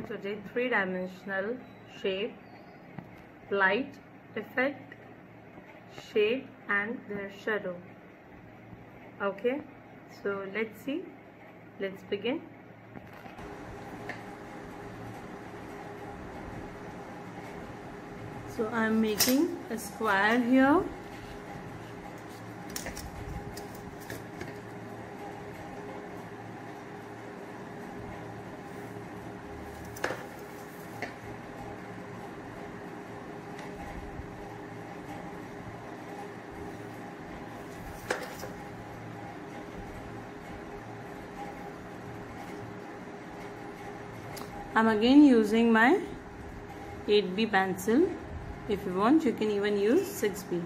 learn today three-dimensional shape, light, effect, shade and their shadow. Okay, so let's begin. So I'm making a square here. I'm again using my 8B pencil. If you want, you can even use 6B.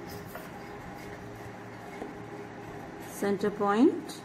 Center point.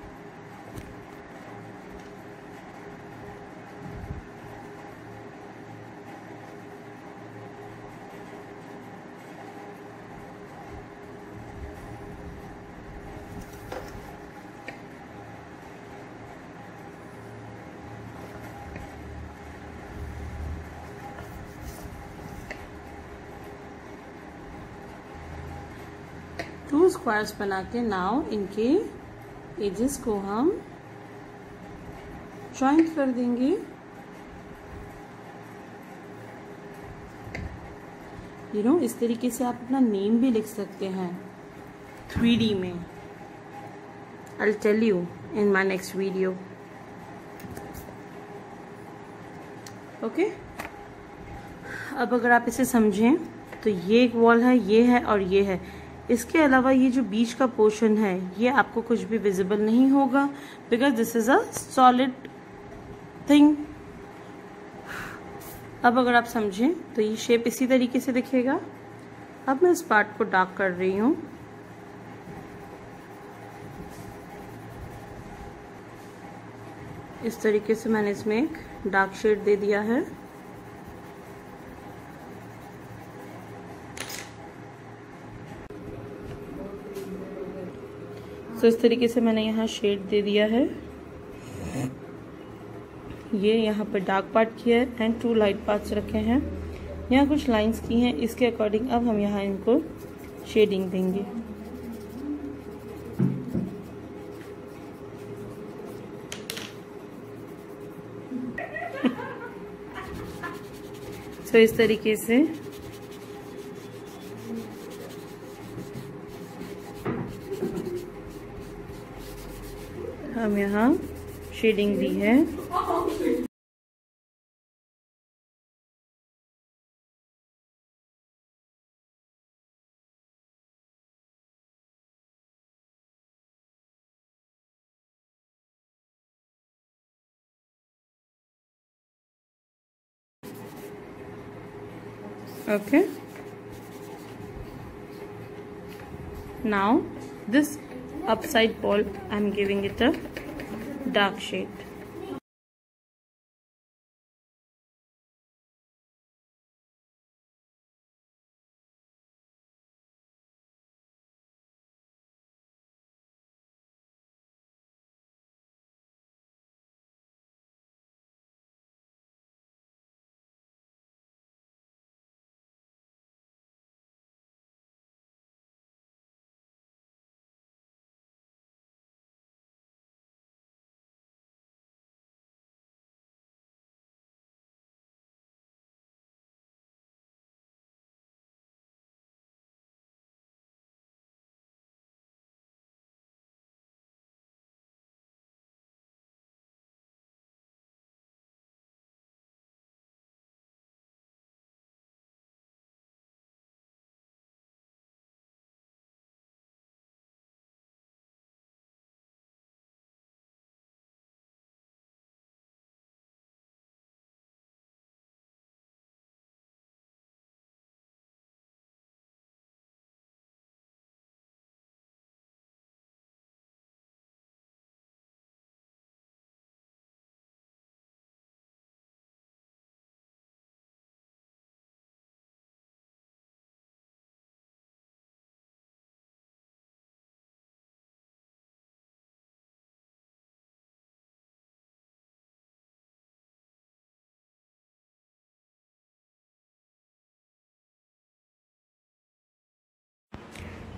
Two squares बना के now इनके edges को हम joint कर देंगे। इस तरीके से आप अपना नेम भी लिख सकते हैं 3D में। I'll tell you in my next video. Okay? अब अगर आप इसे समझें तो ये एक वॉल है, ये है और ये है। इसके अलावा ये जो बीच का पोर्शन है ये आपको कुछ भी विजिबल नहीं होगा, because this is a solid thing. अब अगर आप समझें तो ये शेप इसी तरीके से दिखेगा। अब मैं इस पार्ट को डार्क कर रही हूँ। इस तरीके से मैंने इसमें एक डार्क शेड दे दिया है। तो इस तरीके से मैंने यहाँ शेड दे दिया है। ये यहाँ पर डार्क पार्ट किया है एंड 2 लाइट पार्ट्स रखे हैं। यहाँ कुछ लाइंस की हैं, इसके अकॉर्डिंग अब हम यहाँ इनको शेडिंग देंगे। तो इस तरीके से हम यहाँ शेडिंग दी है। Okay, now this upside wall I'm giving it a dark shade.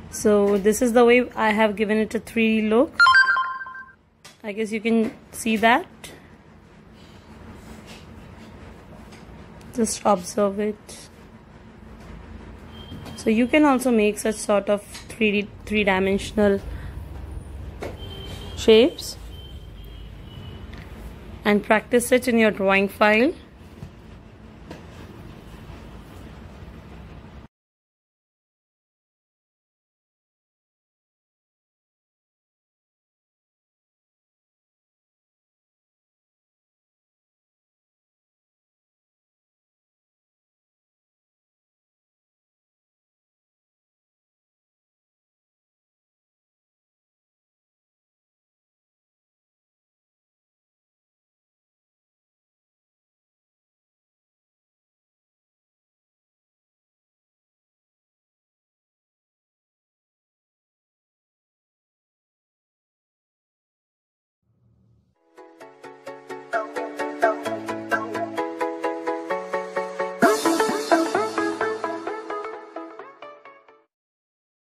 So this is the way I have given it a 3D look. I guess you can see that. Just observe it. So you can also make such sort of three-dimensional shapes and practice it in your drawing file.